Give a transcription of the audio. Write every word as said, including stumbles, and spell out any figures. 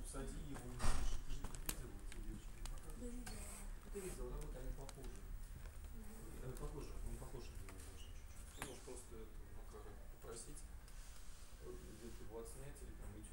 всади его и напиши. Ты же не видела эти девочки? Да не знаю. Ты видела, да, вот они похожи. Угу. Похожи, он похож на него даже чуть-чуть. Ты можешь просто это, Макара попросить где-то его отснять или там в